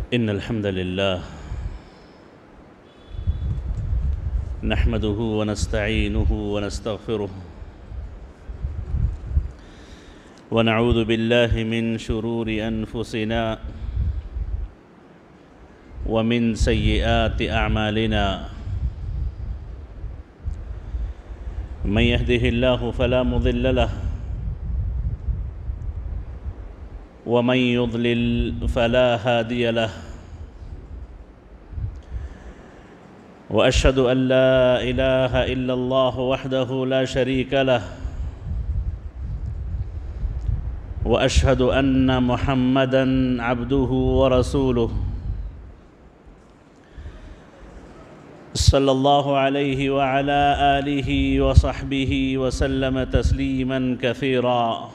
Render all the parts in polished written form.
إن الحمد لله نحمده ونستعينه ونستغفره ونعوذ بالله من شرور أنفسنا ومن سيئات أعمالنا من يهده الله فلا مضل له ومن يضلل فلا هادي له وأشهد أن لا إله إلا الله وحده لا شريك له وأشهد أن محمدًا عبده ورسوله صلى الله عليه وعلى آله وصحبه وسلم تسليمًا كثيرا.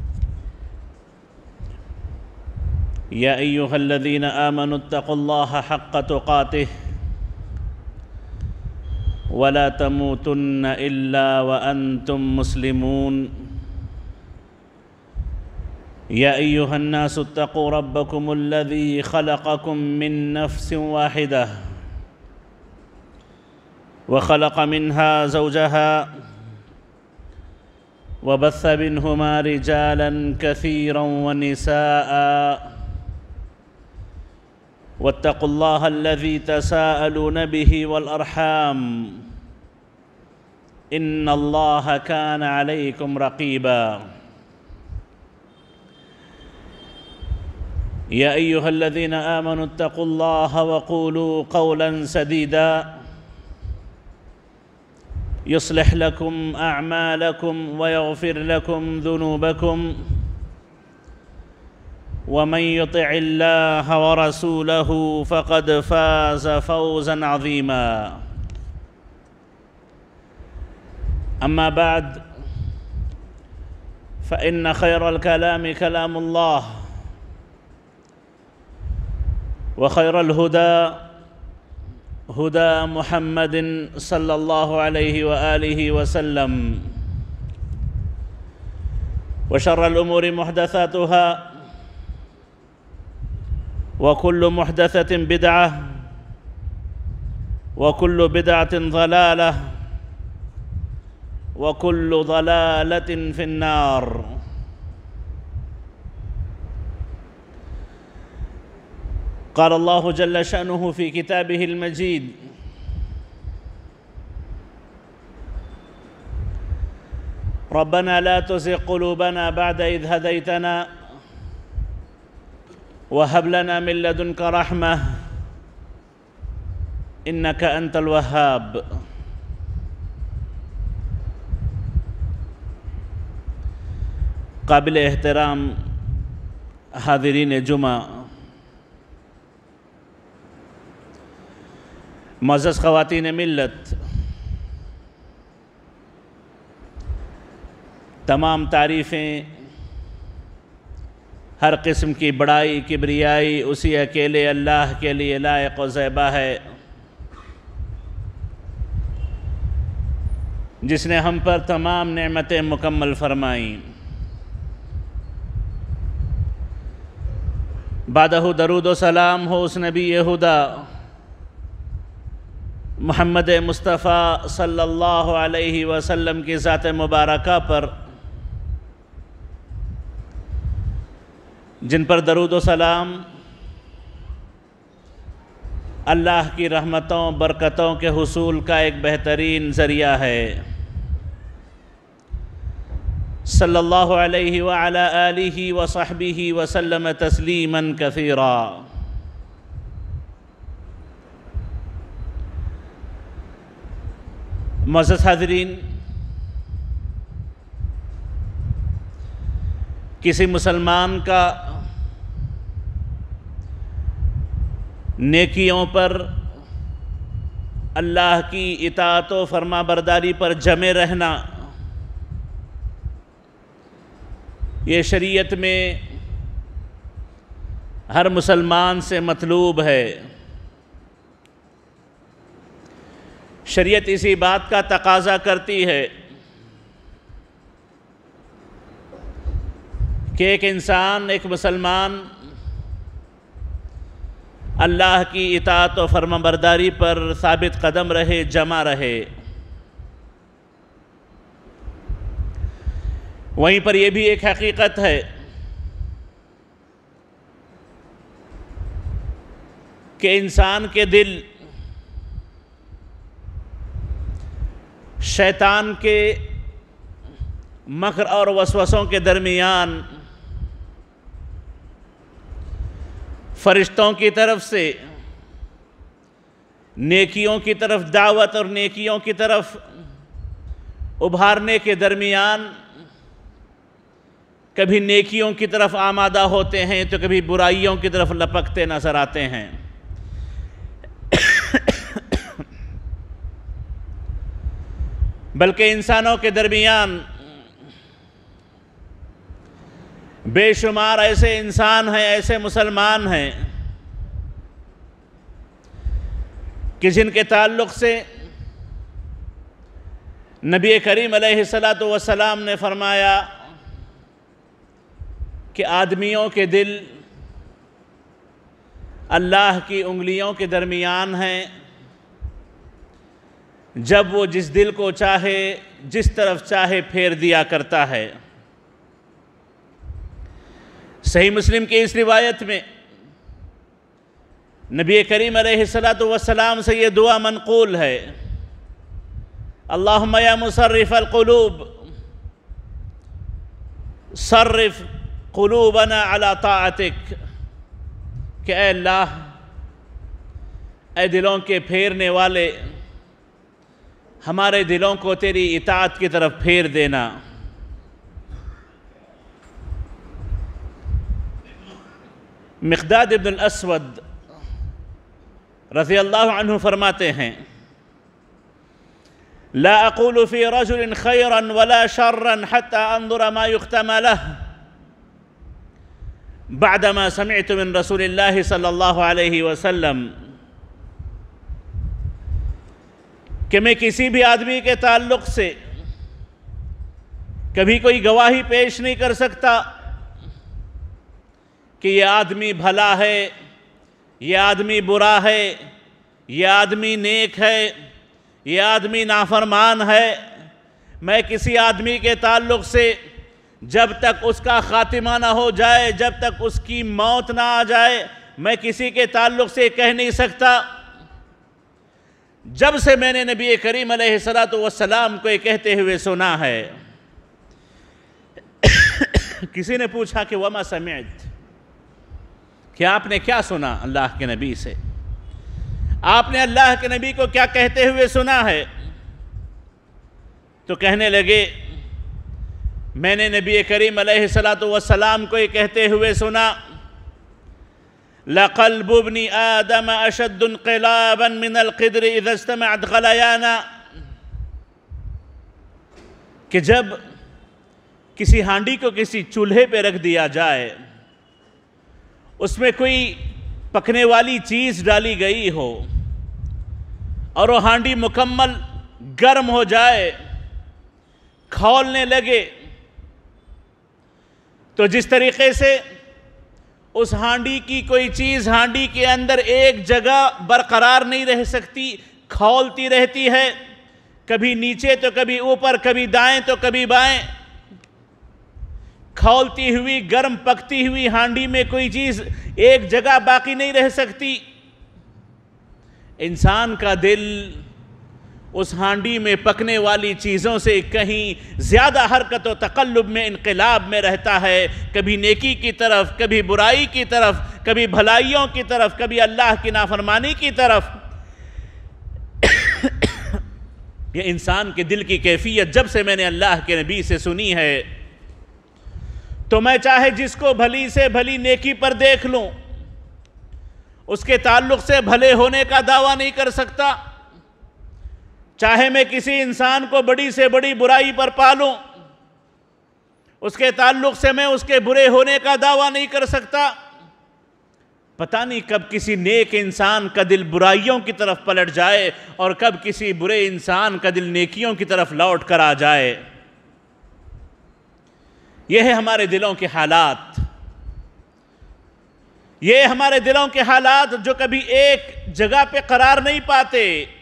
يا أيها الذين آمنوا اتقوا الله حق تقاته ولا تموتن إلا وأنتم مسلمون. يا أيها الناس اتقوا ربكم الذي خلقكم من نفس واحدة وخلق منها زوجها وبث منهما رجالا كثيرا ونساء واتقوا الله الذي تساءلون به والأرحام إن الله كان عليكم رقيبا. يا أيها الذين آمنوا اتقوا الله وقولوا قولا سديدا يصلح لكم أعمالكم ويغفر لكم ذنوبكم ومن يطع الله ورسوله فقد فاز فوزا عظيما. أما بعد فإن خير الكلام كلام الله وخير الهدى هدى محمد صلى الله عليه وآله وسلم وشر الأمور محدثاتها وكل محدثة بدعة وكل بدعة ضلالة وكل ضلالة في النار. قال الله جل شأنه في كتابه المجيد: ربنا لا تزغ قلوبنا بعد إذ هديتنا وهب لنا من لدنك رحمة إنك أنت الوهاب. قابل احترام حاضرین جمعہ، معزز خواتین ملت، تمام تعریفیں، ہر قسم کی بڑائی کبریائی اسی اکیلے اللہ کے لیے لائق و زیبا ہے، جس نے ہم پر تمام نعمتیں مکمل فرمائیں۔ بعدہ درود و سلام ہو اس نبی خدا محمد مصطفیٰ صلی اللہ علیہ وسلم کی ذات مبارکہ پر، جن پر درود و سلام اللہ کی رحمتوں برکتوں کے حصول کا ایک بہترین ذریعہ ہے۔ صلی اللہ علیہ وعلی آلہ وصحبہ وسلم تسلیما کثیرا۔ معزز حاضرین، کسی مسلمان کا نیکیوں پر، اللہ کی اطاعت و فرما برداری پر جمے رہنا، یہ شریعت میں ہر مسلمان سے مطلوب ہے۔ شریعت اسی بات کا تقاضا کرتی ہے کہ ایک انسان، ایک مسلمان اللہ کی اطاعت و فرمانبرداری پر ثابت قدم رہے، جمع رہے۔ وہیں پر یہ بھی ایک حقیقت ہے کہ انسان کے دل شیطان کے مکر اور وسوسوں کے درمیان فرشتوں کی طرف سے نیکیوں کی طرف دعوت اور نیکیوں کی طرف ابھارنے کے درمیان کبھی نیکیوں کی طرف آمادہ ہوتے ہیں تو کبھی برائیوں کی طرف لپکتے نظر آتے ہیں۔ بلکہ انسانوں کے درمیان بے شمار ایسے انسان ہیں، ایسے مسلمان ہیں کہ جن کے تعلق سے نبی کریم علیہ السلام نے فرمایا کہ آدمیوں کے دل اللہ کی انگلیوں کے درمیان ہیں، جب وہ جس دل کو چاہے جس طرف چاہے پھیر دیا کرتا ہے۔ صحیح مسلم کی اس روایت میں نبی کریم علیہ السلام سے یہ دعا منقول ہے، اللہم یا مصرف القلوب صرف قلوبنا علی طاعتک، کہ اے اللہ، اے دلوں کے پھیرنے والے، ہمارے دلوں کو تیری اطاعت کی طرف پھیر دینا۔ مقداد ابن الاسود رضی اللہ عنہ فرماتے ہیں، لا اقول فی رجل خیرا ولا شرا حتى انظر ما یختم له بعدما سمعت من رسول اللہ صلی اللہ علیہ وسلم، کہ میں کسی بھی آدمی کے تعلق سے کبھی کوئی گواہی پیش نہیں کر سکتا کہ یہ آدمی بھلا ہے، یہ آدمی برا ہے، یہ آدمی نیک ہے، یہ آدمی نافرمان ہے۔ میں کسی آدمی کے تعلق سے جب تک اس کا خاتمہ نہ ہو جائے، جب تک اس کی موت نہ آ جائے، میں کسی کے تعلق سے کہہ نہیں سکتا۔ جب سے میں نے نبی کریم علیہ السلام کو یہ کہتے ہوئے سنا ہے، کسی نے پوچھا کہ وما سمعت، کہ آپ نے کیا سنا اللہ کے نبی سے، آپ نے اللہ کے نبی کو کیا کہتے ہوئے سنا ہے؟ تو کہنے لگے، میں نے نبی کریم علیہ السلام کو یہ کہتے ہوئے سنا، لَقَلْبُ ابْنِ آدَمَ أَشَدُّ انْقِلَابًا مِنَ الْقِدْرِ إِذَا اجْتَمَعَتْ غَلَيَانًا، کہ جب کسی ہانڈی کو کسی چولہے پہ رکھ دیا جائے، اس میں کوئی پکنے والی چیز ڈالی گئی ہو اور وہ ہانڈی مکمل گرم ہو جائے، کھولنے لگے، تو جس طریقے سے اس ہانڈی کی کوئی چیز ہانڈی کے اندر ایک جگہ برقرار نہیں رہ سکتی، کھولتی رہتی ہے، کبھی نیچے تو کبھی اوپر، کبھی دائیں تو کبھی بائیں، کھولتی ہوئی گرم پکتی ہوئی ہانڈی میں کوئی چیز ایک جگہ باقی نہیں رہ سکتی۔ انسان کا دل اس ہانڈی میں پکنے والی چیزوں سے کہیں زیادہ حرکت و تقلب میں، انقلاب میں رہتا ہے، کبھی نیکی کی طرف، کبھی برائی کی طرف، کبھی بھلائیوں کی طرف، کبھی اللہ کی نافرمانی کی طرف۔ یہ انسان کے دل کی کیفیت جب سے میں نے اللہ کے نبی سے سنی ہے، تو میں چاہے جس کو بھلی سے بھلی نیکی پر دیکھ لوں، اس کے تعلق سے بھلے ہونے کا دعویٰ نہیں کر سکتا، چاہے میں کسی انسان کو بڑی سے بڑی برائی پر پالوں، اس کے تعلق سے میں اس کے برے ہونے کا دعویٰ نہیں کر سکتا۔ پتہ نہیں کب کسی نیک انسان کا دل برائیوں کی طرف پلٹ جائے اور کب کسی برے انسان کا دل نیکیوں کی طرف لوٹ کر آ جائے۔ یہ ہے ہمارے دلوں کے حالات۔ یہ ہمارے دلوں کے حالات جو کبھی ایک جگہ پہ قرار نہیں پاتے،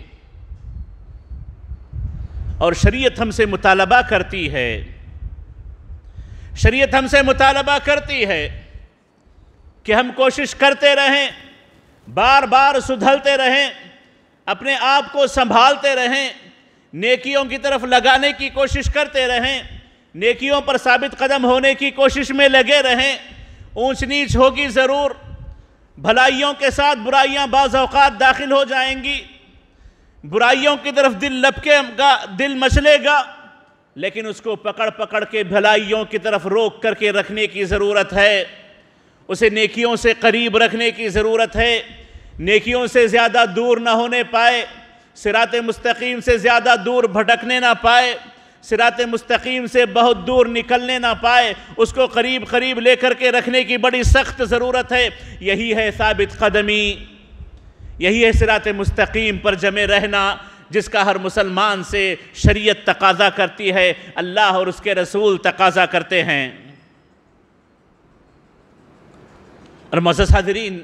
اور شریعت ہم سے مطالبہ کرتی ہے، شریعت ہم سے مطالبہ کرتی ہے کہ ہم کوشش کرتے رہیں، بار بار سدھرتے رہیں، اپنے آپ کو سنبھالتے رہیں، نیکیوں کی طرف لگانے کی کوشش کرتے رہیں، نیکیوں پر ثابت قدم ہونے کی کوشش میں لگے رہیں۔ اونچ نیچ ہوگی ضرور، بھلائیوں کے ساتھ برائیاں بعض اوقات داخل ہو جائیں گی، برائیوں کی طرف دل لپکے گا، دل مچلے گا، لیکن اس کو پکڑ پکڑ کے بھلائیوں کی طرف روک کر کے رکھنے کی ضرورت ہے، اسے نیکیوں سے قریب رکھنے کی ضرورت ہے، نیکیوں سے زیادہ دور نہ ہونے پائے، صراط مستقیم سے زیادہ دور بھٹکنے نہ پائے، صراط مستقیم سے بہت دور نکلنے نہ پائے، اس کو قریب قریب لے کر کے رکھنے کی بڑی سخت ضرورت ہے۔ یہی ہے ثابت قدمی، یہی ہے صراط مستقیم پر جمے رہنا، جس کا ہر مسلمان سے شریعت تقاضا کرتی ہے، اللہ اور اس کے رسول تقاضا کرتے ہیں۔ اور معزز حاضرین،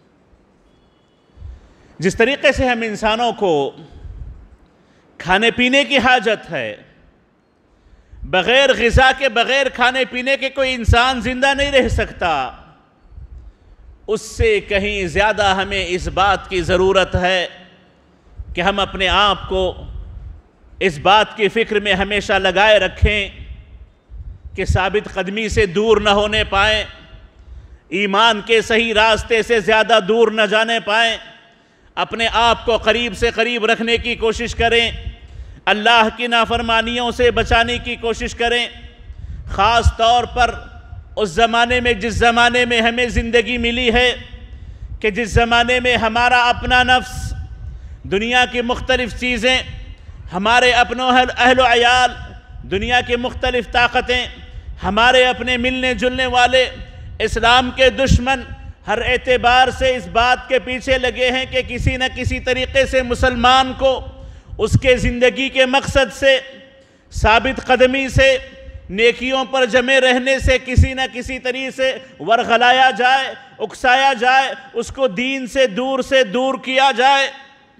جس طریقے سے ہم انسانوں کو کھانے پینے کی حاجت ہے، بغیر غذا کے، بغیر کھانے پینے کے کوئی انسان زندہ نہیں رہ سکتا، اس سے کہیں زیادہ ہمیں اس بات کی ضرورت ہے کہ ہم اپنے آپ کو اس بات کی فکر میں ہمیشہ لگائے رکھیں کہ ثابت قدمی سے دور نہ ہونے پائیں، ایمان کے صحیح راستے سے زیادہ دور نہ جانے پائیں، اپنے آپ کو قریب سے قریب رکھنے کی کوشش کریں، اللہ کی نافرمانیوں سے بچانے کی کوشش کریں، خاص طور پر اس زمانے میں جس زمانے میں ہمیں زندگی ملی ہے، کہ جس زمانے میں ہمارا اپنا نفس، دنیا کی مختلف چیزیں، ہمارے اپنوں اہل و عیال، دنیا کی مختلف طاقتیں، ہمارے اپنے ملنے جلنے والے، اسلام کے دشمن ہر اعتبار سے اس بات کے پیچھے لگے ہیں کہ کسی نہ کسی طریقے سے مسلمان کو اس کے زندگی کے مقصد سے، ثابت قدمی سے، نیکیوں پر جمے رہنے سے کسی نہ کسی طریقے سے ورغلایا جائے، اکسایا جائے، اس کو دین سے دور کیا جائے۔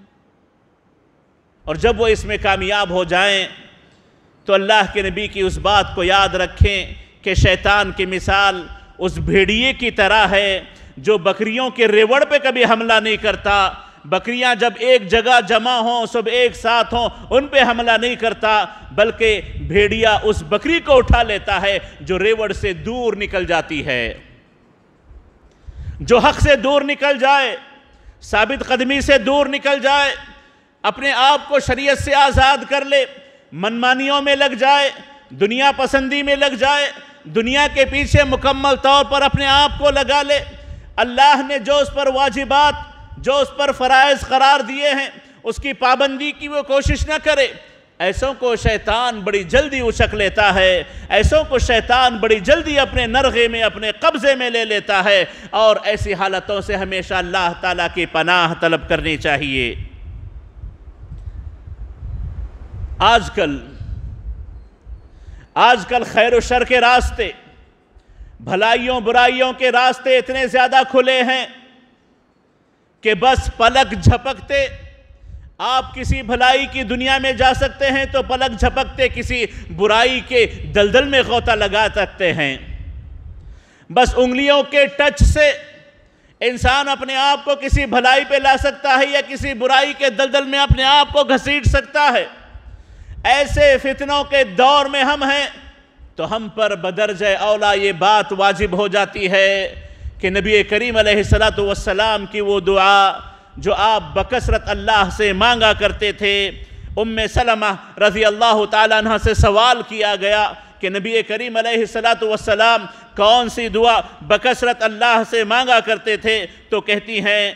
اور جب وہ اس میں کامیاب ہو جائیں تو اللہ کے نبی کی اس بات کو یاد رکھیں کہ شیطان کی مثال اس بھیڑیے کی طرح ہے جو بکریوں کے ریوڑ پہ کبھی حملہ نہیں کرتا، بکریاں جب ایک جگہ جمع ہوں، سب ایک ساتھ ہوں، ان پہ حملہ نہیں کرتا، بلکہ بھیڑیا اس بکری کو اٹھا لیتا ہے جو ریوڑ سے دور نکل جاتی ہے۔ جو حق سے دور نکل جائے، ثابت قدمی سے دور نکل جائے، اپنے آپ کو شریعت سے آزاد کر لے، منمانیوں میں لگ جائے، دنیا پسندی میں لگ جائے، دنیا کے پیچھے مکمل طور پر اپنے آپ کو لگا لے، اللہ نے جو اس پر واجبات، جو اس پر فرائض قرار دیے ہیں، اس کی پابندی کی وہ کوشش نہ کرے، ایسوں کو شیطان بڑی جلدی اچک لیتا ہے، ایسوں کو شیطان بڑی جلدی اپنے نرغے میں، اپنے قبضے میں لے لیتا ہے، اور ایسی حالتوں سے ہمیشہ اللہ تعالیٰ کی پناہ طلب کرنی چاہیے۔ آج کل خیر و شر کے راستے، بھلائیوں برائیوں کے راستے اتنے زیادہ کھلے ہیں کہ بس پلک جھپکتے آپ کسی بھلائی کی دنیا میں جا سکتے ہیں تو پلک جھپکتے کسی برائی کے دلدل میں غوطہ لگا سکتے ہیں۔ بس انگلیوں کے ٹچ سے انسان اپنے آپ کو کسی بھلائی پہ لا سکتا ہے یا کسی برائی کے دلدل میں اپنے آپ کو گھسیٹ سکتا ہے۔ ایسے فتنوں کے دور میں ہم ہیں تو ہم پر بدرجہ اولا یہ بات واجب ہو جاتی ہے کہ نبی کریم علیہ السلام کی وہ دعا جو آپ بکثرت اللہ سے مانگا کرتے تھے، ام سلمہ رضی اللہ تعالیٰ عنہ سے سوال کیا گیا کہ نبی کریم علیہ السلام کون سی دعا بکثرت اللہ سے مانگا کرتے تھے، تو کہتی ہیں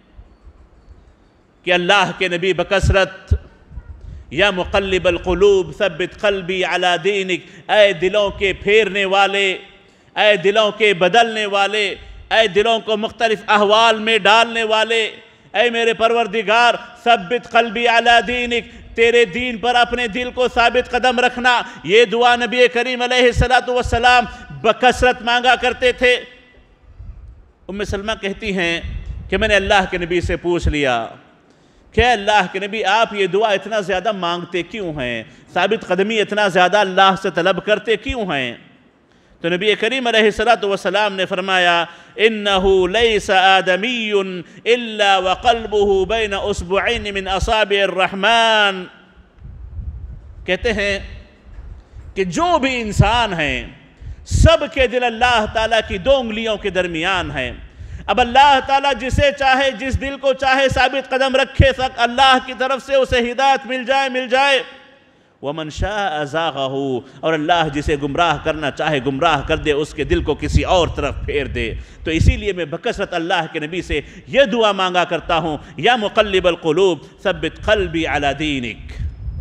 کہ اللہ کے نبی بکثرت یا مقلب القلوب ثبت قلبی علی دینک، اے دلوں کے پھیرنے والے، اے دلوں کے بدلنے والے، اے دلوں کو مختلف احوال میں ڈالنے والے، اے میرے پروردگار ثبت قلبی علی دینک، تیرے دین پر اپنے دل کو ثابت قدم رکھنا۔ یہ دعا نبی کریم علیہ السلام بکثرت مانگا کرتے تھے۔ ام سلمہ کہتی ہیں کہ میں نے اللہ کے نبی سے پوچھ لیا کہ اللہ کے نبی آپ یہ دعا اتنا زیادہ مانگتے کیوں ہیں، ثابت قدمی اتنا زیادہ اللہ سے طلب کرتے کیوں ہیں؟ تو نبی کریم علیہ السلام نے فرمایا اِنَّهُ لَيْسَ آدَمِيٌّ إِلَّا وَقَلْبُهُ بَيْنَ أُصْبُعَيْنِ مِنْ أَصَابِعِ الرَّحْمَانِ، کہتے ہیں کہ جو بھی انسان ہیں سب کے دل اللہ تعالیٰ کی 2 انگلیوں کے درمیان ہیں۔ اب اللہ تعالیٰ جسے چاہے، جس دل کو چاہے ثابت قدم رکھے، اللہ کی طرف سے اسے ہدایت مل جائے وَمَنْ شَاءَ أَزَاغَهُ، اور اللہ جسے گمراہ کرنا چاہے گمراہ کر دے، اس کے دل کو کسی اور طرف پھیر دے۔ تو اسی لیے میں بکثرت اللہ کے نبی سے یہ دعا مانگا کرتا ہوں، یا مقلب القلوب ثبت قلبی علی دینک۔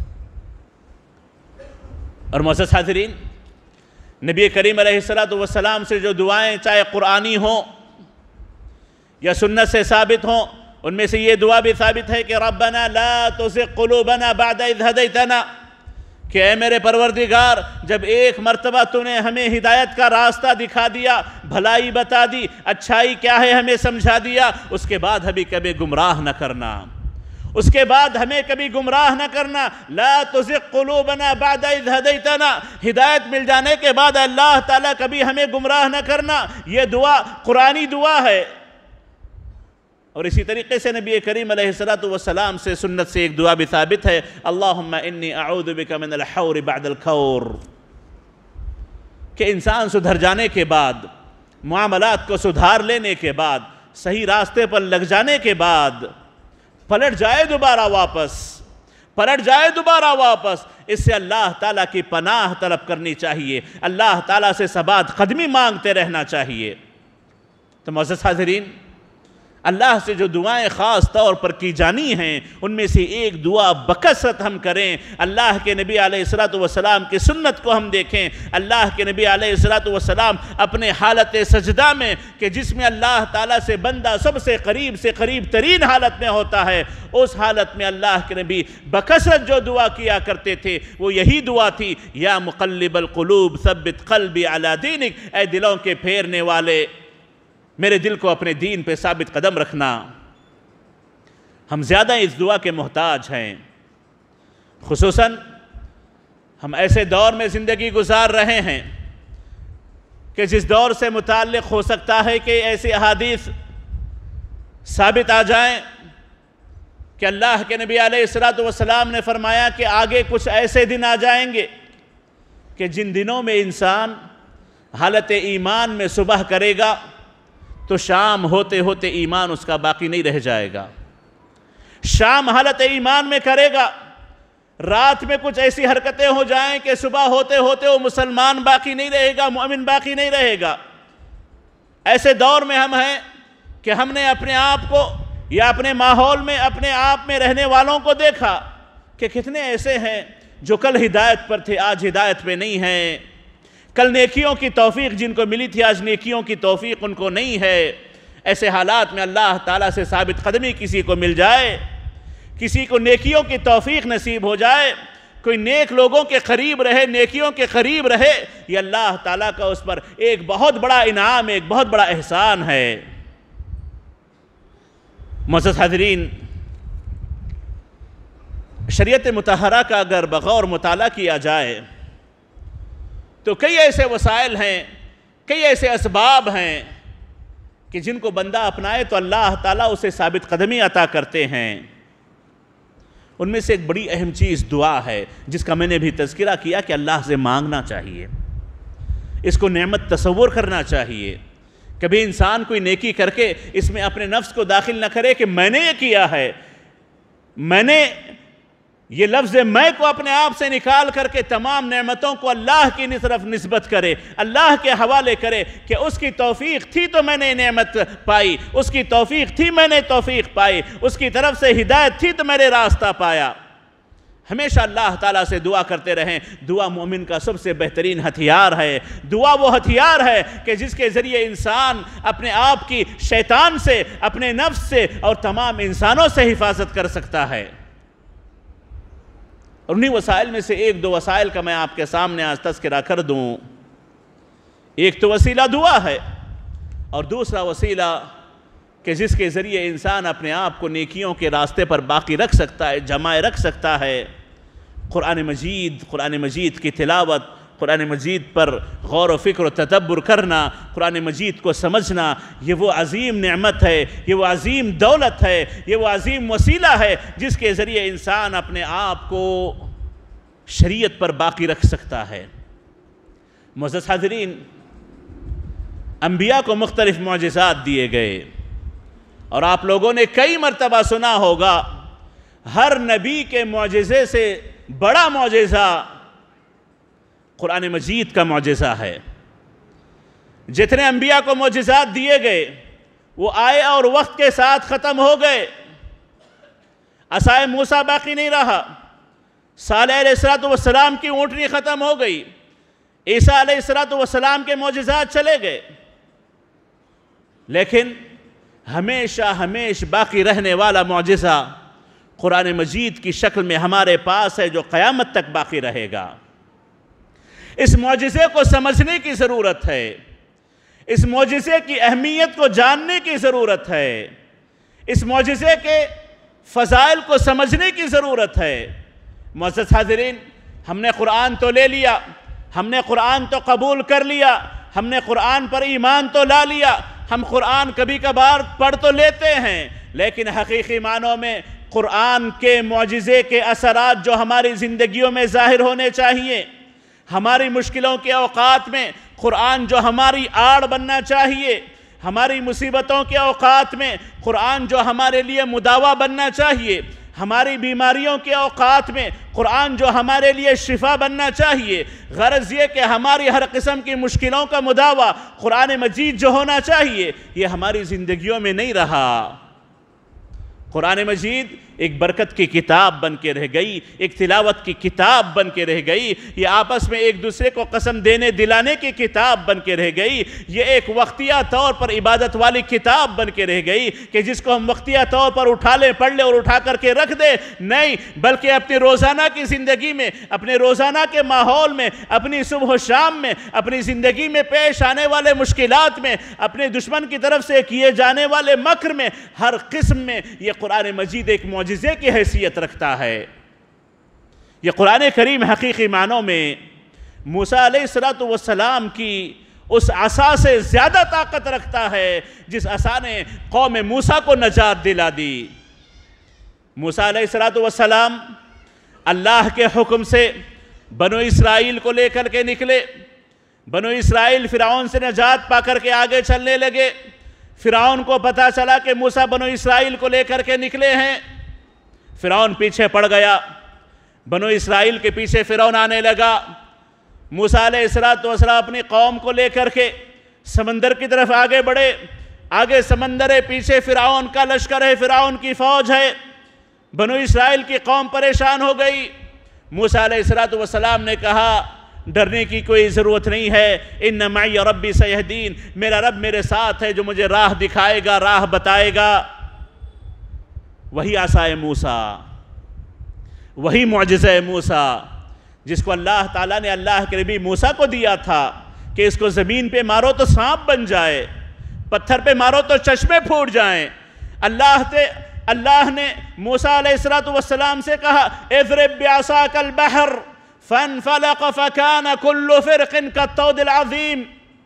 اور معزز حاضرین، نبی کریم علیہ السلام سے جو دعائیں چاہے قرآنی ہوں یا سنت سے ثابت ہوں، ان میں سے یہ دعا بھی ثابت ہے کہ ربنا لا تزغ قلوبنا بعد اذ ہدیتنا، کہ اے میرے پروردگار جب ایک مرتبہ تو نے ہمیں ہدایت کا راستہ دکھا دیا، بھلائی بتا دی، اچھائی کیا ہے ہمیں سمجھا دیا، اس کے بعد ہمیں کبھی گمراہ نہ کرنا، اس کے بعد ہمیں کبھی گمراہ نہ کرنا۔ لا تزغ قلوبنا بعد اذ ہدیتنا، ہدایت مل جانے کے بعد اللہ تعالیٰ کبھی ہمیں گمراہ نہ کرنا، یہ دعا قرآنی دعا ہے۔ اور اسی طریقے سے نبی کریم علیہ السلام سے سنت سے ایک دعا بھی ثابت ہے، اللہم انی اعوذ بک من الحور بعد الکور، کہ انسان سدھر جانے کے بعد، معاملات کو سدھار لینے کے بعد، صحیح راستے پر لگ جانے کے بعد پلٹ جائے دوبارہ واپس، اس سے اللہ تعالیٰ کی پناہ طلب کرنی چاہیے، اللہ تعالیٰ سے ثبات قدمی مانگتے رہنا چاہیے۔ تو معزز حاضرین، اللہ سے جو دعائیں خاص طور پر کی جانی ہیں ان میں سے ایک دعا بکثرت ہم کریں۔ اللہ کے نبی علیہ السلام کی سنت کو ہم دیکھیں، اللہ کے نبی علیہ السلام اپنے حالت سجدہ میں، کہ جس میں اللہ تعالیٰ سے بندہ سب سے قریب ترین حالت میں ہوتا ہے، اس حالت میں اللہ کے نبی بکثرت جو دعا کیا کرتے تھے وہ یہی دعا تھی، یا مقلب القلوب ثبت قلبی علی دینک، اے دلوں کے پھیرنے والے میرے دل کو اپنے دین پہ ثابت قدم رکھنا۔ ہم زیادہ اس دعا کے محتاج ہیں، خصوصاً ہم ایسے دور میں زندگی گزار رہے ہیں کہ جس دور سے متعلق ہو سکتا ہے کہ ایسی احادیث ثابت آ جائیں کہ اللہ کے نبی علیہ السلام نے فرمایا کہ آگے کچھ ایسے دن آ جائیں گے کہ جن دنوں میں انسان حالت ایمان میں صبح کرے گا تو شام ہوتے ہوتے ایمان اس کا باقی نہیں رہ جائے گا، شام حالت ایمان میں کرے گا، رات میں کچھ ایسی حرکتیں ہو جائیں کہ صبح ہوتے ہوتے وہ مسلمان باقی نہیں رہے گا، مومن باقی نہیں رہے گا۔ ایسے دور میں ہم ہیں کہ ہم نے اپنے آپ کو یا اپنے ماحول میں اپنے آپ میں رہنے والوں کو دیکھا کہ کتنے ایسے ہیں جو کل ہدایت پر تھے آج ہدایت پہ نہیں ہیں، کل نیکیوں کی توفیق جن کو ملی تھی آج نیکیوں کی توفیق ان کو نہیں ہے۔ ایسے حالات میں اللہ تعالیٰ سے ثابت قدمی کسی کو مل جائے، کسی کو نیکیوں کی توفیق نصیب ہو جائے، کوئی نیک لوگوں کے قریب رہے، نیکیوں کے قریب رہے، یہ اللہ تعالیٰ کا اس پر ایک بہت بڑا انعام، ایک بہت بڑا احسان ہے۔ معزز حاضرین، شریعت مطہرہ کا اگر بغور مطالعہ کیا جائے تو کئی ایسے وسائل ہیں، کئی ایسے اسباب ہیں کہ جن کو بندہ اپنائے تو اللہ تعالیٰ اسے ثابت قدمی عطا کرتے ہیں۔ ان میں سے ایک بڑی اہم چیز دعا ہے، جس کا میں نے بھی تذکرہ کیا کہ اللہ سے مانگنا چاہیے، اس کو نعمت تصور کرنا چاہیے۔ کبھی انسان کوئی نیکی کر کے اس میں اپنے نفس کو داخل نہ کرے کہ میں نے یہ کیا ہے، میں نے یہ لفظ میں کو اپنے آپ سے نکال کر کے تمام نعمتوں کو اللہ کی طرف نسبت کرے، اللہ کے حوالے کرے کہ اس کی توفیق تھی تو میں نے نعمت پائی، اس کی توفیق تھی میں نے توفیق پائی، اس کی طرف سے ہدایت تھی تو میں نے راستہ پایا۔ ہمیشہ اللہ تعالیٰ سے دعا کرتے رہیں۔ دعا مومن کا سب سے بہترین ہتھیار ہے۔ دعا وہ ہتھیار ہے کہ جس کے ذریعے انسان اپنے آپ کی شیطان سے، اپنے نفس سے اور تمام انسانوں سے حفاظت کر سکتا ہے۔ اور انہی وسائل میں سے ایک دو وسائل کا میں آپ کے سامنے آج تذکرہ کر دوں۔ ایک تو وسیلہ دعا ہے، اور دوسرا وسیلہ کہ جس کے ذریعے انسان اپنے آپ کو نیکیوں کے راستے پر باقی رکھ سکتا ہے، جمائے رکھ سکتا ہے، قرآن مجید کی تلاوت، قرآن مجید پر غور و فکر و تدبر کرنا، قرآن مجید کو سمجھنا، یہ وہ عظیم نعمت ہے، یہ وہ عظیم دولت ہے، یہ وہ عظیم وسیلہ ہے جس کے ذریعے انسان اپنے آپ کو شریعت پر باقی رکھ سکتا ہے۔ معزز حاضرین، انبیاء کو مختلف معجزات دیے گئے، اور آپ لوگوں نے کئی مرتبہ سنا ہوگا ہر نبی کے معجزے سے بڑا معجزہ قرآن مجید کا معجزہ ہے۔ جتنے انبیاء کو معجزات دیے گئے وہ آئے اور وقت کے ساتھ ختم ہو گئے۔ عصائے موسیٰ باقی نہیں رہا، صالح علیہ السلام کی اونٹنی ختم ہو گئی، عیسیٰ علیہ السلام کے معجزات چلے گئے، لیکن ہمیشہ باقی رہنے والا معجزہ قرآن مجید کی شکل میں ہمارے پاس ہے، جو قیامت تک باقی رہے گا۔ اس معجزے کو سمجھنے کی ضرورت ہے، اس معجزے کی اہمیت کو جاننے کی ضرورت ہے، اس معجزے کے فضائل کو سمجھنے کی ضرورت ہے۔ معزز حاضرین، ہم نے قرآن تو لے لیا، ہم نے قرآن تو قبول کر لیا، ہم نے قرآن پر ایمان تو لا لیا، ہم قرآن کبھی کبھار پڑھ تو لیتے ہیں، لیکن حقیقی معنوں میں قرآن کے معجزے کے اثرات جو ہماری زندگیوں میں ظاہر ہونے چاہیے، ہماری مشکلوں کے اوقات میں قرآن جو ہماری آڑ بننا چاہیے، ہماری مصیبتوں کے اوقات میں قرآن جو ہمارے لیے مداوا بننا چاہیے، ہماری بیماریوں کے اوقات میں قرآن جو ہمارے لیے شفا بننا چاہیے، غرض یہ کہ ہماری ہر قسم کی مشکلوں کا مداوا قرآن مجید جو ہونا چاہیے، یہ ہماری زندگیوں میں نہیں رہا۔ قرآن مجید ایک برکت کی کتاب بن کے رہ گئی، ایک تلاوت کی کتاب بن کے رہ گئی، یہ آپس میں ایک دوسرے کو قسم دینے دلانے کی کتاب بن کے رہ گئی، یہ ایک وقتیہ طور پر عبادت والی کتاب بن کے رہ گئی کہ جس کو ہم وقتیہ طور پر اٹھا لیں، پڑھ لیں اور اٹھا کر کے رکھ دیں، نہیں، بلکہ اپنی روزانہ کی زندگی میں، اپنے روزانہ کے ماحول میں، اپنی صبح و شام میں، اپنی زندگی میں پیش آنے والے مشکلات میں، اپنے دشمن کی طرف سے کیے جانے والے مکر میں، ہر قسم میں یہ قرآن مجید ایک معجزے کی حیثیت رکھتا ہے۔ یہ قرآن کریم حقیقی معنوں میں موسیٰ علیہ السلام کی اس عصا سے زیادہ طاقت رکھتا ہے جس عصا نے قوم موسیٰ کو نجات دلا دی۔ موسیٰ علیہ السلام اللہ کے حکم سے بنو اسرائیل کو لے کر کے نکلے، بنو اسرائیل فرعون سے نجات پا کر کے آگے چلنے لگے۔ فرعون کو پتا چلا کہ موسیٰ بنو اسرائیل کو لے کر کے نکلے ہیں، فرعون پیچھے پڑ گیا، بنو اسرائیل کے پیچھے فرعون آنے لگا۔ موسیٰ علیہ السلام اپنی قوم کو لے کر کے سمندر کی طرف آگے بڑھے، آگے سمندر ہے، پیچھے فرعون کا لشکر ہے، فرعون کی فوج ہے، بنو اسرائیل کی قوم پریشان ہو گئی۔ موسیٰ علیہ السلام نے کہا ڈرنے کی کوئی ضرورت نہیں ہے، ان معی ربی سیہدین، میرا رب میرے ساتھ ہے جو مجھے راہ دکھائے گا، راہ بتائے گا۔ وہی عصائے موسیٰ، وہی معجزہ موسیٰ جس کو اللہ تعالیٰ نے اللہ کے نبی موسیٰ کو دیا تھا کہ اس کو زمین پہ مارو تو سانپ بن جائے، پتھر پہ مارو تو چشمے پھوٹ جائیں۔ اللہ نے موسیٰ علیہ السلام سے کہا اضرب بعصاک البحر فانفلق فکان کل فرق کالطود العظیم۔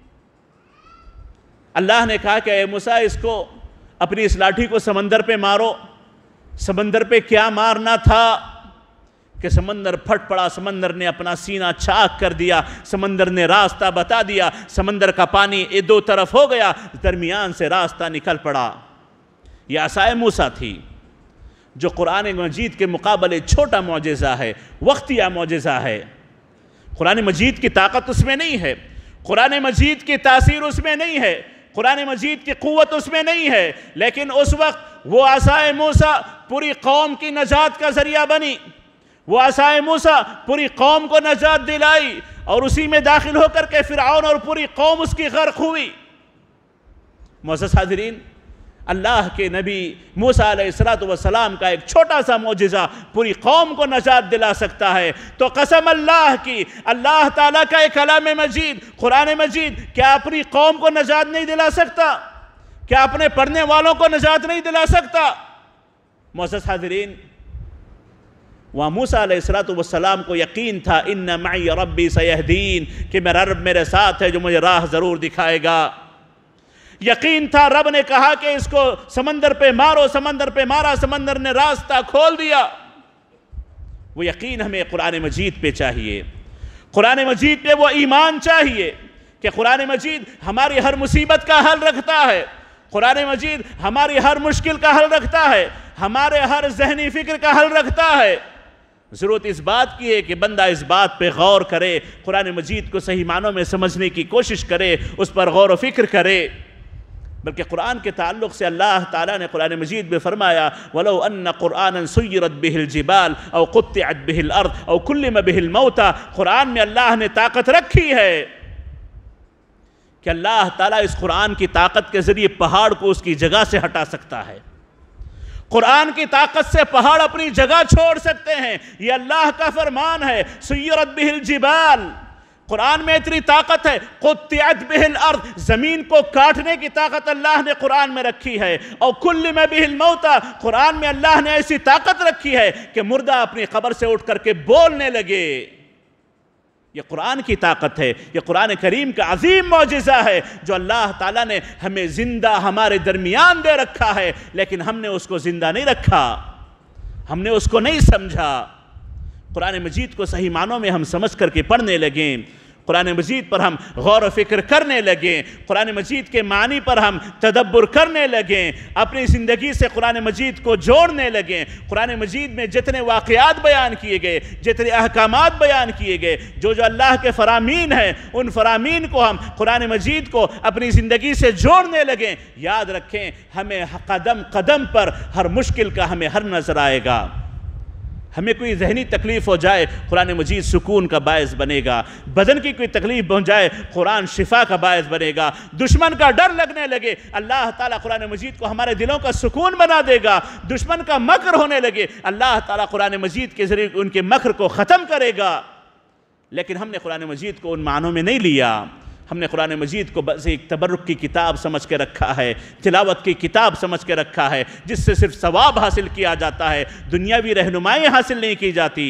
اللہ نے کہا کہ اے موسیٰ اس کو اپنی اس لاٹھی کو سمندر پہ مارو۔ سمندر پہ کیا مارنا تھا کہ سمندر پھٹ پڑا، سمندر نے اپنا سینہ چاک کر دیا، سمندر نے راستہ بتا دیا، سمندر کا پانی دو طرف ہو گیا، درمیان سے راستہ نکل پڑا۔ یہ عصائے موسیٰ تھی جو قرآن مجید کے مقابلے چھوٹا معجزہ ہے، وقتیہ معجزہ ہے۔ قرآن مجید کی طاقت اس میں نہیں ہے، قرآن مجید کی تاثیر اس میں نہیں ہے، قرآن مجید کی قوت اس میں نہیں ہے، لیکن اس وقت وہ عصائے موسیٰ پوری قوم کی نجات کا ذریعہ بنی، وہ عصائے موسیٰ پوری قوم کو نجات دلائی، اور اسی میں داخل ہو کر کے فرعون اور پوری قوم اس کی غرق ہوئی۔ معزز حاضرین، اللہ کے نبی موسیٰ علیہ السلام کا ایک چھوٹا سا معجزہ پوری قوم کو نجات دلا سکتا ہے، تو قسم اللہ کی، اللہ تعالیٰ کا ایک کلام مجید، قرآن مجید کیا اپنی قوم کو نجات نہیں دلا سکتا؟ کیا اپنے پڑھنے والوں کو نجات نہیں دلا سکتا؟ معزز حاضرین، وہاں موسیٰ علیہ السلام کو یقین تھا ان معی ربی سیہدین، کہ میرا رب میرے ساتھ ہے جو مجھے راہ ضرور دکھائے گا۔ یقین تھا، رب نے کہا کہ اس کو سمندر پہ مارو، سمندر پہ مارا، سمندر نے راستہ کھول دیا۔ وہ یقین ہمیں قرآن مجید پہ چاہیے، قرآن مجید پہ وہ ایمان چاہیے کہ قرآن مجید ہماری ہر مصیبت کا حل رکھتا ہے، قرآن مجید ہماری ہر مشکل کا حل رکھتا ہے، ہمارے ہر ذہنی فکر کا حل رکھتا ہے۔ ضرورت اس بات کی ہے کہ بندہ اس بات پہ غور کرے، قرآن مجید کو صحیح معنوں میں سمجھنے کی کوشش کرے، اس پر غور و فکر کرے۔ بلکہ قرآن کے تعلق سے اللہ تعالیٰ نے قرآن مجید میں فرمایا وَلَوْ أَنَّ قُرْآنًا سُيِّرَتْ بِهِ الْجِبَالِ أَوْ قُطِّعَتْ بِهِ الْأَرْضِ أَوْ كُلِّمَ بِهِ الْمَوْتَى، قرآن میں اللہ نے طاقت رکھی ہے کہ اللہ تعالیٰ اس قرآن کی طاقت کے ذریعے پہاڑ کو اس کی جگہ سے ہٹا سکتا ہے۔ قرآن کی طاقت سے پہاڑ اپنی جگہ چھوڑ سکتے ہیں، یہ اللہ کا فرمان ہے۔ سُيِّرَتْ بِهِ الْجِبَالِ، قرآن میں اتنی طاقت ہے۔ قُطِّعَتْ بِهِ الْأَرْضِ، زمین کو کاٹنے کی طاقت اللہ نے قرآن میں رکھی ہے۔ اور كُلِّمَ بِهِ الْمَوْتَى، قرآن میں اللہ نے ایسی طاقت رکھی ہے کہ مردہ اپنی قبر سے اٹھ کر کے بولنے لگے۔ یہ قرآن کی طاقت ہے، یہ قرآن کریم کا عظیم معجزہ ہے جو اللہ تعالیٰ نے ہمیں زندہ ہمارے درمیان دے رکھا ہے، لیکن ہم نے اس کو زندہ نہیں رکھا، ہم نے اس کو نہیں سمجھا۔ قرآن مجید کو صحیح معنوں میں ہم سمجھ کر کے پڑھنے لگیں، قرآن مجید پر ہم غور و فکر کرنے لگیں، قرآن مجید کے معنی پر ہم تدبر کرنے لگیں، اپنی زندگی سے قرآن مجید کو جوڑنے لگیں۔ قرآن مجید میں جتنے واقعات بیان کیے گئے، جتنے احکامات بیان کیے گئے، جو اللہ کے فرامین ہیں، ان فرامین کو ہم قرآن مجید کو اپنی زندگی سے جوڑنے لگیں۔ یاد رکھیں، ہمیں قدم قدم پر ہر مشکل کا ہمیں حل نظر آئے گا۔ ہمیں کوئی ذہنی تکلیف ہو جائے، قرآن مجید سکون کا باعث بنے گا۔ بدن کی کوئی تکلیف ہو جائے، قرآن شفا کا باعث بنے گا۔ دشمن کا ڈر لگنے لگے، اللہ تعالیٰ قرآن مجید کو ہمارے دلوں کا سکون بنا دے گا۔ دشمن کا مکر ہونے لگے، اللہ تعالیٰ قرآن مجید کے ذریعے ان کے مکر کو ختم کرے گا۔ لیکن ہم نے قرآن مجید کو ان معنوں میں نہیں لیا، ہم نے قرآن مجید کو بس ایک تبرک کی کتاب سمجھ کے رکھا ہے، تلاوت کی کتاب سمجھ کے رکھا ہے، جس سے صرف ثواب حاصل کیا جاتا ہے، دنیاوی رہنمائی حاصل نہیں کی جاتی۔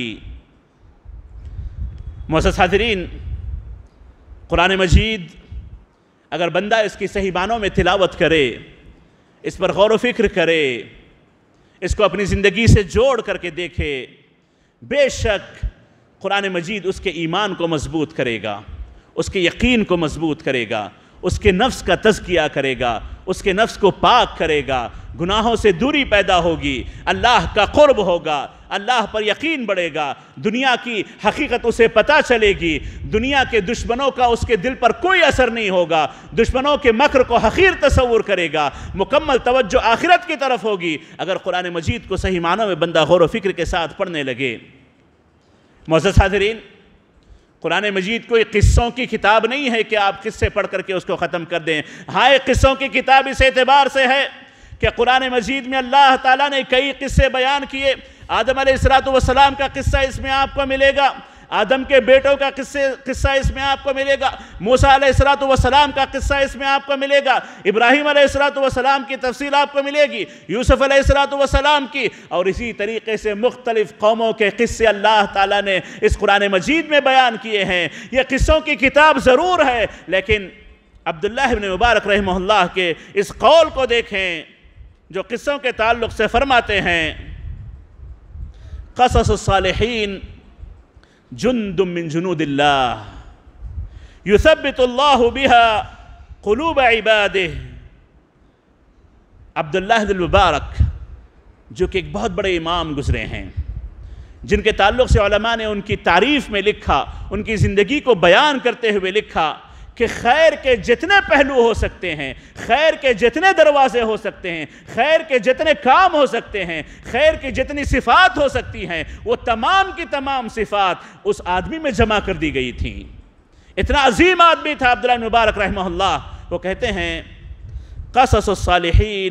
معزز حاضرین، قرآن مجید اگر بندہ اس کی صحیح معنوں میں تلاوت کرے، اس پر غور و فکر کرے، اس کو اپنی زندگی سے جوڑ کر کے دیکھے، بے شک قرآن مجید اس کے ایمان کو مضبوط کرے گا، اس کے یقین کو مضبوط کرے گا، اس کے نفس کا تزکیہ کرے گا، اس کے نفس کو پاک کرے گا، گناہوں سے دوری پیدا ہوگی، اللہ کا قرب ہوگا، اللہ پر یقین بڑھے گا، دنیا کی حقیقت اسے پتہ چلے گی، دنیا کے دشمنوں کا اس کے دل پر کوئی اثر نہیں ہوگا، دشمنوں کے مکر کو حقیر تصور کرے گا، مکمل توجہ آخرت کی طرف ہوگی اگر قرآن مجید کو صحیح معنوں میں بندہ غور و فکر کے ساتھ پڑھنے لگے۔ معزز حاضرین، قرآن مجید کوئی قصوں کی کتاب نہیں ہے کہ آپ قصے پڑھ کر کے اس کو ختم کر دیں۔ ہاں، ایک قصوں کی کتاب اس اعتبار سے ہے کہ قرآن مجید میں اللہ تعالیٰ نے کئی قصے بیان کیے۔ آدم علیہ السلام کا قصہ اس میں آپ کو ملے گا، آدم کے بیٹوں کا قصہ اس میں آپ کو ملے گا، موسیٰ علیہ السلام کا قصہ اس میں آپ کو ملے گا، ابراہیم علیہ السلام کی تفصیل آپ کو ملے گی، یوسف علیہ السلام کی، اور اسی طریقے سے مختلف قوموں کے قصے اللہ تعالیٰ نے اس قرآن مجید میں بیان کیے ہیں۔ یہ قصوں کی کتاب ضرور ہے، لیکن عبداللہ بن مبارک رحمہ اللہ کے اس قول کو دیکھیں جو قصوں کے تعلق سے فرماتے ہیں، قصص الصالحین جند من جنود اللہ یثبت اللہ بها قلوب عبادہ۔ عبداللہ بن مبارک جو کہ ایک بہت بڑے امام گزرے ہیں، جن کے تعلق سے علماء نے ان کی تعریف میں لکھا، ان کی زندگی کو بیان کرتے ہوئے لکھا کہ خیر کے جتنے پہلو ہو سکتے ہیں، خیر کے جتنے دروازے ہو سکتے ہیں، خیر کے جتنے کام ہو سکتے ہیں، خیر کی جتنی صفات ہو سکتی ہیں، وہ تمام کی تمام صفات اس آدمی میں جمع کر دی گئی تھیں۔ اتنا عظیم آدمی تھا عبداللہ بن مبارک رحمہ اللہ۔ وہ کہتے ہیں قصص الصالحین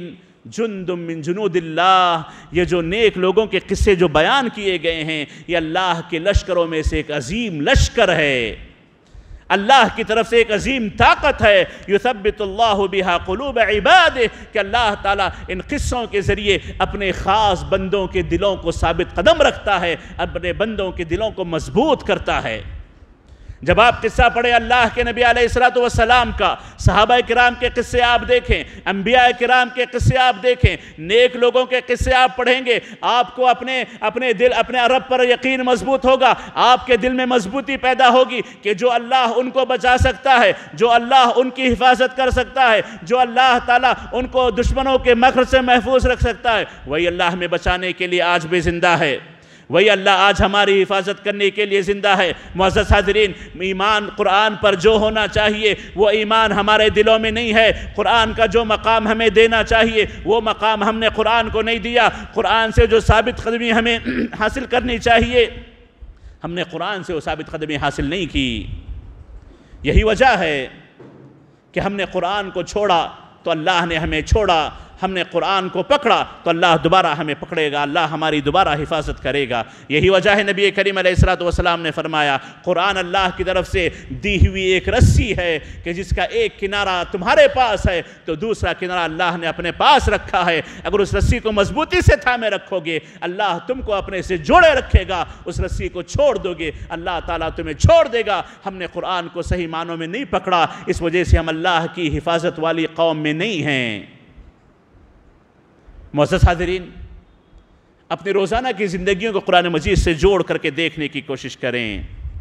جندم من جنود اللہ، یہ جو نیک لوگوں کے قصے جو بیان کیے گئے ہیں، یہ اللہ کے لشکروں میں سے ایک عظیم لشکر ہے، اللہ کی طرف سے ایک عظیم طاقت ہے۔ یثبت اللہ بہا قلوب عبادہ، کہ اللہ تعالیٰ ان قصوں کے ذریعے اپنے خاص بندوں کے دلوں کو ثابت قدم رکھتا ہے، اپنے بندوں کے دلوں کو مضبوط کرتا ہے۔ جب آپ قصہ پڑھیں اللہ کے نبی علیہ السلام کا، صحابہ کرام کے قصے آپ دیکھیں، انبیاء کرام کے قصے آپ دیکھیں، نیک لوگوں کے قصے آپ پڑھیں گے، آپ کو اپنے رب پر یقین مضبوط ہوگا، آپ کے دل میں مضبوطی پیدا ہوگی کہ جو اللہ ان کو بچا سکتا ہے، جو اللہ ان کی حفاظت کر سکتا ہے، جو اللہ تعالیٰ ان کو دشمنوں کے مکر سے محفوظ رکھ سکتا ہے، وہی اللہ ہمیں بچانے کے لیے آج بھی زندہ ہے، وہی اللہ آج ہماری حفاظت کرنے کے لیے زندہ ہے۔ معزز حاضرین، ایمان قرآن پر جو ہونا چاہیے وہ ایمان ہمارے دلوں میں نہیں ہے۔ قرآن کا جو مقام ہمیں دینا چاہیے وہ مقام ہم نے قرآن کو نہیں دیا۔ قرآن سے جو ثابت قدمی ہمیں حاصل کرنی چاہیے، ہم نے قرآن سے وہ ثابت قدمی حاصل نہیں کی۔ یہی وجہ ہے کہ ہم نے قرآن کو چھوڑا تو اللہ نے ہمیں چھوڑا، ہم نے قرآن کو پکڑا تو اللہ دوبارہ ہمیں پکڑے گا، اللہ ہماری دوبارہ حفاظت کرے گا۔ یہی وجہ ہے نبی کریم علیہ السلام نے فرمایا، قرآن اللہ کی طرف سے دی ہوئی ایک رسی ہے کہ جس کا ایک کنارہ تمہارے پاس ہے تو دوسرا کنارہ اللہ نے اپنے پاس رکھا ہے۔ اگر اس رسی کو مضبوطی سے تھامے رکھو گے، اللہ تم کو اپنے سے جوڑے رکھے گا، اس رسی کو چھوڑ دو گے، اللہ تعالیٰ تمہیں چھوڑ دے گا۔ ہم نے قرآن کو صحیح معنوں میں نہیں پکڑا، اس وجہ سے ہم اللہ کی حفاظت والی قوم میں نہیں ہیں۔ معزز حاضرین، اپنی روزانہ کی زندگیوں کو قرآن مجید سے جوڑ کر کے دیکھنے کی کوشش کریں،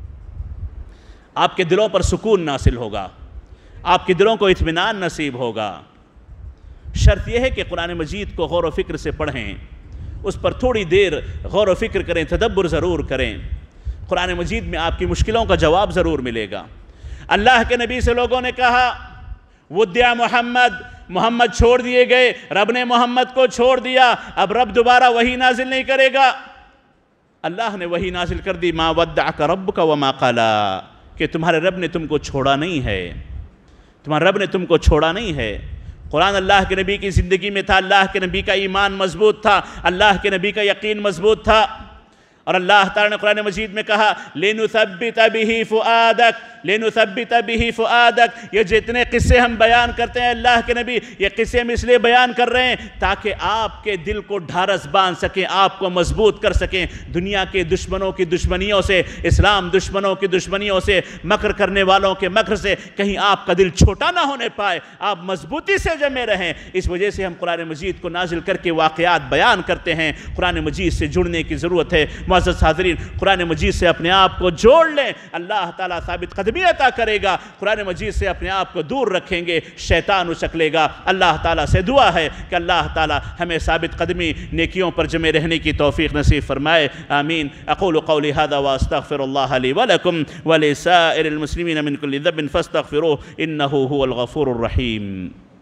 آپ کے دلوں پر سکون ناصل ہوگا، آپ کے دلوں کو اطمینان نصیب ہوگا۔ شرط یہ ہے کہ قرآن مجید کو غور و فکر سے پڑھیں، اس پر تھوڑی دیر غور و فکر کریں، تدبر ضرور کریں۔ قرآن مجید میں آپ کی مشکلوں کا جواب ضرور ملے گا۔ اللہ کے نبی سے لوگوں نے کہا ودع محمد چھوڑ دیے گئے، رب نے محمد کو چھوڑ دیا، اب رب دوبارہ وحی نازل نہیں کرے گا۔ اللہ نے وحی نازل کر دی، ما ودعک ربک وما قلا، کہ تمہارے رب نے تم کو چھوڑا نہیں ہے، تمہارے رب نے تم کو چھوڑا نہیں ہے۔ قرآن اللہ کے نبی کی زندگی میں تھا، اللہ کے نبی کا ایمان مضبوط تھا، اللہ کے نبی کا یقین مضبوط تھا، اور اللہ تعالیٰ نے قرآن مجید میں کہا لِنُثَبِّتَ بِهِ فُؤَادَكَ لِنُثَبِّتَ بِهِ فُؤَادَكَ۔ یہ جتنے قصے ہم بیان کرتے ہیں اللہ کے نبی، یہ قصے ہم اس لیے بیان کر رہے ہیں تاکہ آپ کے دل کو ڈھارس باندھ سکیں، آپ کو مضبوط کر سکیں، دنیا کے دشمنوں کی دشمنیوں سے، اسلام دشمنوں کی دشمنیوں سے، مکر کرنے والوں کے مکر سے کہیں آپ کا دل چھوٹا نہ ہونے پائے، آپ مضبوطی سے جمے رہیں۔ اس وجہ سے ہم قرآن مجید کو نازل کر کے واقعات بیان کرتے ہیں۔ قرآن مجید سے جڑنے کی ضرورت ہے۔ معزز حاضرین، قرآن مجید سے اپنے آپ کو جوڑ لیں، اللہ تعالیٰ ثابت قدمی عطا کرے گا۔ قرآن مجید سے اپنے آپ کو دور رکھیں گے، شیطان اچک لے گا۔ اللہ تعالیٰ سے دعا ہے کہ اللہ تعالیٰ ہمیں ثابت قدمی نیکیوں پر جمے رہنے کی توفیق نصیب فرمائے، آمین۔ اقول قولی هذا واستغفر الله لي ولكم ولسائر المسلمين من كل ذنب فاستغفروه انه هو الغفور الرحيم۔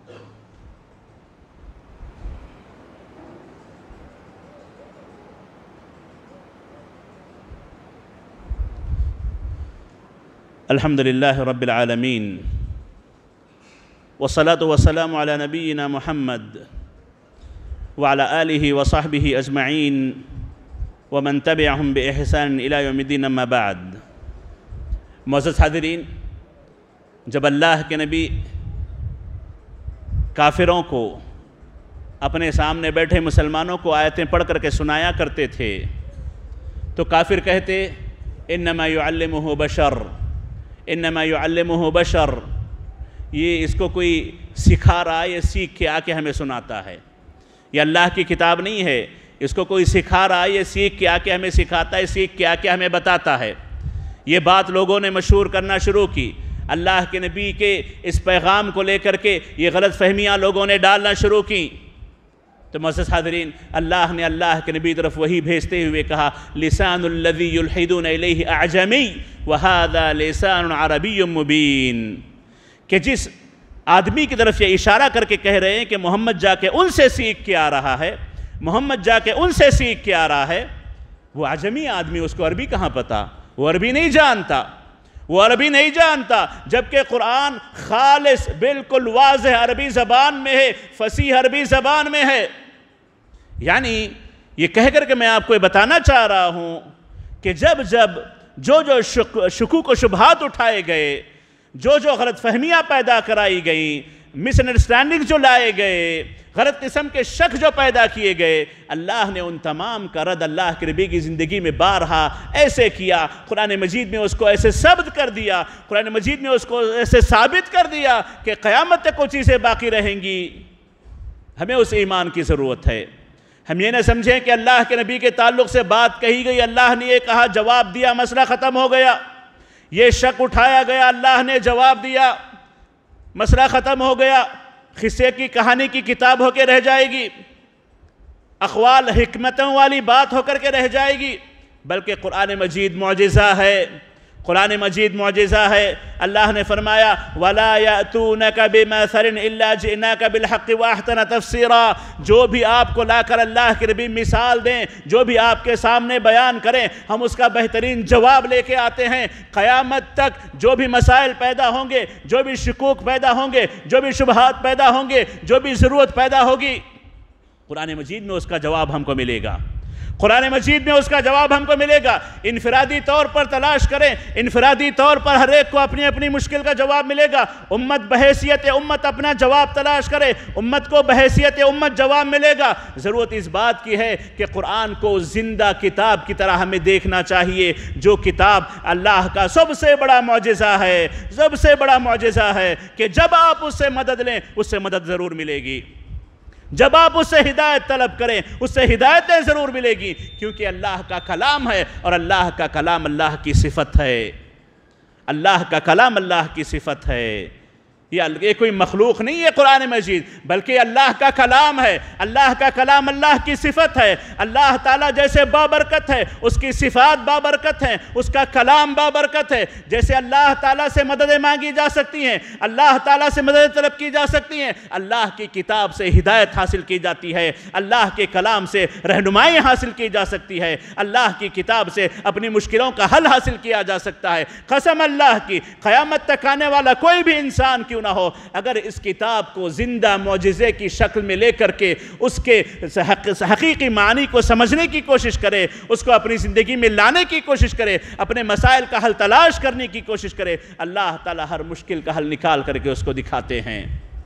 الحمد لله رب العالمين والصلاة والسلام على نبينا محمد وعلى آله وصحبه أجمعين ومن تبعهم بإحسان إلى يوم الدين أما بعد۔ معزز حاضرین، جب اللہ کے نبی کافروں کو، اپنے سامنے بیٹھے مسلمانوں کو آیتیں پڑھ کر کے سنایا کرتے تھے تو کافر کہتے انما يعلمه بشر، انما يعلمه بشر، یہ اس کو کوئی سکھا رہا ہے، یہ سیکھ کے آ کے ہمیں سناتا ہے، یہ اللہ کی کتاب نہیں ہے، اس کو کوئی سکھا رہا ہے، یہ سیکھ کے آ کے ہمیں سکھاتا ہے، سیکھ کے آ کے ہمیں بتاتا ہے۔ یہ بات لوگوں نے مشہور کرنا شروع کی، اللہ کے نبی کے اس پیغام کو لے کر کے یہ غلط فہمیاں لوگوں نے ڈالنا شروع کی۔ تو معزز حاضرین، اللہ نے اللہ کے نبی طرف وحی بھیجتے ہوئے کہا لسان الذی یلحدون الیہ اعجمی وہذا لسان عربی مبین، کہ جس آدمی کی طرف یہ اشارہ کر کے کہہ رہے ہیں کہ محمد جا کے ان سے سیکھ کے آ رہا ہے، محمد جا کے ان سے سیکھ کے آ رہا ہے، وہ عجمی آدمی، اس کو عربی کہاں پتا، وہ عربی نہیں جانتا، وہ عربی نہیں جانتا، جبکہ قرآن خالص بالکل واضح عربی زبان میں ہے، فصیح عربی زبان میں ہے۔ یعنی یہ کہہ کر کے میں آپ کو یہ بتانا چاہ رہا ہوں کہ جب جو شکوک و شبہات اٹھائے گئے، جو غلط فہمیاں پیدا کرائی گئیں، مس انڈرسٹینڈنگ جو لائے گئے، غلط قسم کے شک جو پیدا کیے گئے، اللہ نے ان تمام کا رد اللہ کے نبی کی زندگی میں بارہا ایسے کیا۔ قرآن مجید میں اس کو ایسے ثبت کر دیا، قرآن مجید میں اس کو ایسے ثابت کر دیا کہ قیامت تک وہ چیزیں باقی رہیں گی۔ ہمیں اس ایمان کی ضرورت ہے۔ ہم یہ نہ سمجھیں کہ اللہ کے نبی کے تعلق سے بات کہی گئی، اللہ نے یہ کہا، جواب دیا، مسئلہ ختم ہو گیا۔ یہ شک اٹھایا گیا، اللہ نے جواب دیا، مسئلہ ختم ہو گیا۔ قصے کی کہانی کی کتاب ہو کے رہ جائے گی، اقوال حکمتوں والی بات ہو کر کے رہ جائے گی، بلکہ قرآن مجید معجزہ ہے، قرآن مجید معجزہ ہے۔ اللہ نے فرمایا وَلَا يَأْتُونَكَ بِمَثَلٍ إِلَّا جِئْنَاكَ بِالْحَقِّ وَأَحْسَنَ تَفْسِيرًا، جو بھی آپ کو لا کر اللہ کے نبی مثال دیں، جو بھی آپ کے سامنے بیان کریں، ہم اس کا بہترین جواب لے کے آتے ہیں۔ قیامت تک جو بھی مسائل پیدا ہوں گے، جو بھی شکوک پیدا ہوں گے، جو بھی شبہات پیدا ہوں گے، جو بھی ضرورت پیدا ہوگی، قرآن مجید میں اس کا جواب ہم کو ملے گا، قرآن مجید میں اس کا جواب ہم کو ملے گا۔ انفرادی طور پر تلاش کریں، انفرادی طور پر ہر ایک کو اپنی اپنی مشکل کا جواب ملے گا۔ امت بحیثیت امت اپنا جواب تلاش کرے، امت کو بحیثیت امت جواب ملے گا۔ ضرورت اس بات کی ہے کہ قرآن کو زندہ کتاب کی طرح ہمیں دیکھنا چاہیے، جو کتاب اللہ کا سب سے بڑا معجزہ ہے، سب سے بڑا معجزہ ہے کہ جب آپ اس سے مدد لیں، اس سے مدد ضرور ملے گی۔ جب آپ اس سے ہدایت طلب کریں، اس سے ہدایتیں ضرور ملے گی، کیونکہ اللہ کا کلام ہے، اور اللہ کا کلام اللہ کی صفت ہے، اللہ کا کلام اللہ کی صفت ہے۔ یہ کوئی مخلوق نہیں ہے قرآن مجید، بلکہ اللہ کا کلام ہے۔ اللہ کا کلام اللہ کی صفت ہے۔ اللہ تعالیٰ جیسے بابرکت ہے، اس کی صفات بابرکت ہیں، اس کا کلام بابرکت ہے۔ جیسے اللہ تعالیٰ سے مددیں مانگی جا سکتی ہیں، اللہ تعالیٰ سے مدد طلب کی جا سکتی ہیں، اللہ کی کتاب سے ہدایت حاصل کی جاتی ہے، اللہ کے کلام سے رہنمائی حاصل کی جا سکتی ہے، اللہ کی کتاب سے اپنی مشکلوں کا حل حاصل کیا جا سکتا ہے۔ قسم اللہ کی، قیامت تک آنے والا کوئی بھی انسان کیوں نہ ہو، اگر اس کتاب کو زندہ معجزے کی شکل میں لے کر کے اس کے حقیقی معنی کو سمجھنے کی کوشش کرے، اس کو اپنی زندگی میں لانے کی کوشش کرے، اپنے مسائل کا حل تلاش کرنے کی کوشش کرے، اللہ تعالیٰ ہر مشکل کا حل نکال کر کے اس کو دکھاتے ہیں۔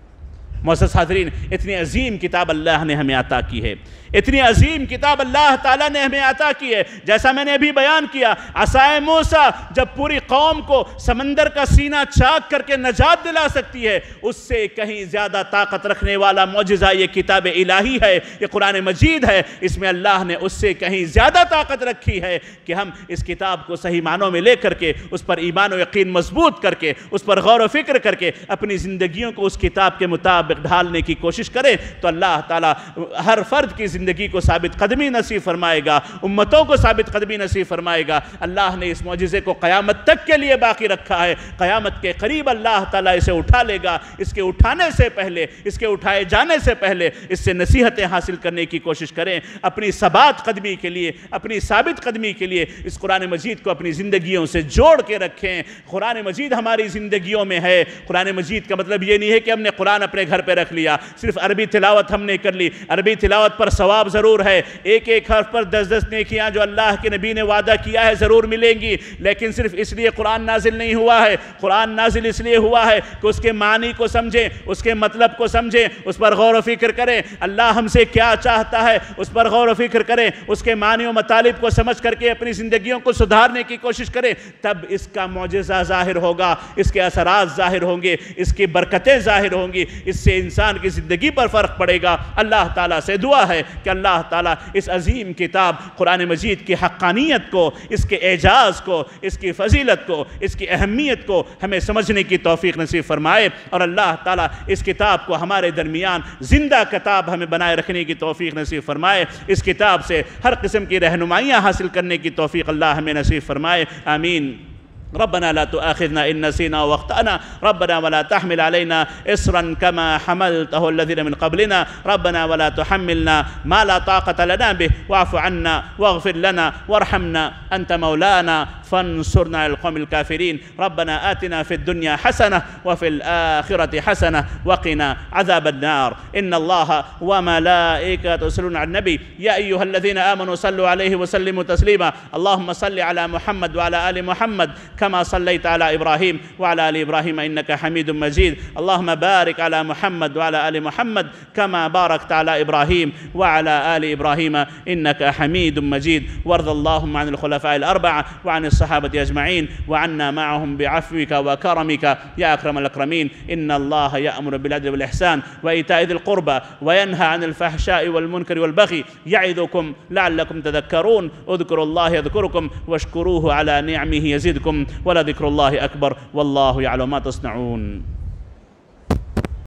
معزز حاضرین، اتنی عظیم کتاب اللہ نے ہمیں عطا کی ہے، اتنی عظیم کتاب اللہ تعالیٰ نے ہمیں عطا کی ہے۔ جیسا میں نے ابھی بیان کیا، عصائے موسیٰ جب پوری قوم کو سمندر کا سینہ چاک کر کے نجات دلا سکتی ہے، اس سے کہیں زیادہ طاقت رکھنے والا معجزہ یہ کتاب الہی ہے، یہ قرآن مجید ہے۔ اس میں اللہ نے اس سے کہیں زیادہ طاقت رکھی ہے کہ ہم اس کتاب کو صحیح معنوں میں لے کر کے، اس پر ایمان و یقین مضبوط کر کے، اس پر غور و فکر کر کے اپنی زندگیوں کو اس کتاب کے مطابق ڈھالنے کی کوشش کریں، تو اللہ تعالیٰ ہر فرد کی زندگی کو ثابت قدمی نصیب فرمائے گا، امتوں کو ثابت قدمی نصیب فرمائے گا۔ اللہ نے اس معجزے کو قیامت تک کے لیے باقی رکھا ہے، قیامت کے قریب اللہ تعالیٰ اسے اٹھا لے گا۔ اس کے اٹھانے سے پہلے، اس کے اٹھائے جانے سے پہلے اس سے نصیحتیں حاصل کرنے کی کوشش کریں، اپنی ثبات قدمی کے لیے، اپنی ثابت قدمی کے لیے اس قرآن مجید کو اپنی زندگیوں سے جوڑ کے رکھیں۔ قرآن مجید ہماری زندگیوں میں ہے۔ قرآن مجید کا مطلب یہ نہیں ہے کہ ہم نے قرآن اپنے گھر پہ رکھ لیا، صرف عربی تلاوت ہم نے کر لی۔ عربی تلاوت پر ثواب ضرور ہے، ایک ایک حرف پر 10 نیکیاں جو اللہ کے نبی نے وعدہ کیا ہے ضرور ملیں گی، لیکن صرف اس لیے قرآن نازل نہیں ہوا ہے۔ قرآن نازل اس لیے ہوا ہے کہ اس کے معنی کو سمجھیں، اس کے مطلب کو سمجھیں، اس پر غور و فکر کریں، اللہ ہم سے کیا چاہتا ہے اس پر غور و فکر کریں، اس کے معنی و مطالب کو سمجھ کر کے اپنی زندگیوں کو سدھارنے کی کوشش کریں، تب اس کا معجزہ ظاہر ہوگا، اس کے اثرات ظاہر ہوں گے، اس کی برکتیں ظاہر ہوں گی، اس سے انسان کی زندگی پر فرق پڑے گا۔ اللہ تعالیٰ سے دعا ہے کہ اللہ تعالیٰ اس عظیم کتاب قرآن مجید کی حقانیت کو، اس کے اعجاز کو، اس کی فضیلت کو، اس کی اہمیت کو ہمیں سمجھنے کی توفیق نصیب فرمائے، اور اللہ تعالیٰ اس کتاب کو ہمارے درمیان زندہ کتاب ہمیں بنائے رکھنے کی توفیق نصیب فرمائے۔ اس کتاب سے ہر قسم کی رہنمائیاں حاصل کرنے کی توفیق اللہ ہمیں نصیب فرمائے، آمین۔ ربنا لا تؤاخذنا إن نسينا واخطأنا ربنا ولا تحمل علينا إصرا كما حملته الذين من قبلنا ربنا ولا تحملنا ما لا طاقة لنا به واعف عنا واغفر لنا وارحمنا أنت مولانا فانصرنا على القوم الكافرين. ربنا آتنا في الدنيا حسنة وفي الآخرة حسنة وقنا عذاب النار. إن الله وملائكته يصلون على النبي يا أيها الذين آمنوا صلوا عليه وسلموا تسليما. اللهم صل على محمد وعلى آل محمد كما صليت على إبراهيم وعلى آل إبراهيم إنك حميد مجيد. اللهم بارك على محمد وعلى آل محمد كما باركت على إبراهيم وعلى آل إبراهيم إنك حميد مجيد. وارض اللهم عن الخلفاء الأربعة وعن الصحابة أجمعين وعنا معهم بعفوك وكرمك يا أكرم الأكرمين. إن الله يأمر بالعدل والإحسان وإيتاء ذي القربى وينهى عن الفحشاء والمنكر والبغي يعظكم لعلكم تذكرون. اذكروا الله يذكركم واشكروه على نعمه يزدكم ولذكر الله أكبر والله يعلم ما تصنعون.